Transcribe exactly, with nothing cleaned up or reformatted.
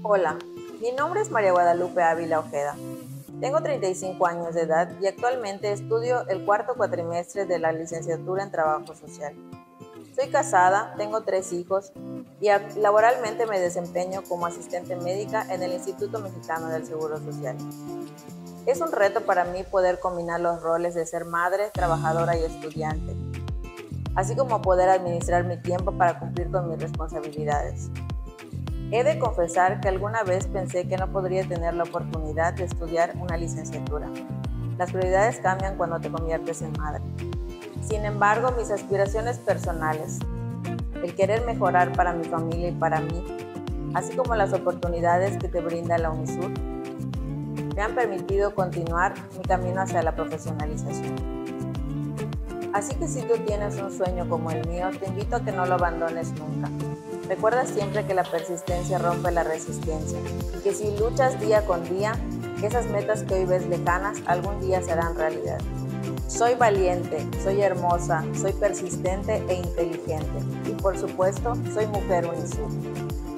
Hola, mi nombre es María Guadalupe Ávila Ojeda. Tengo treinta y cinco años de edad y actualmente estudio el cuarto cuatrimestre de la licenciatura en Trabajo Social. Soy casada, tengo tres hijos y laboralmente me desempeño como asistente médica en el Instituto Mexicano del Seguro Social. Es un reto para mí poder combinar los roles de ser madre, trabajadora y estudiante, así como poder administrar mi tiempo para cumplir con mis responsabilidades. He de confesar que alguna vez pensé que no podría tener la oportunidad de estudiar una licenciatura. Las prioridades cambian cuando te conviertes en madre. Sin embargo, mis aspiraciones personales, el querer mejorar para mi familia y para mí, así como las oportunidades que te brinda la UNISUR, me han permitido continuar mi camino hacia la profesionalización. Así que si tú tienes un sueño como el mío, te invito a que no lo abandones nunca. Recuerda siempre que la persistencia rompe la resistencia y que si luchas día con día, esas metas que hoy ves lejanas algún día serán realidad. Soy valiente, soy hermosa, soy persistente e inteligente y por supuesto soy mujer UNISUR.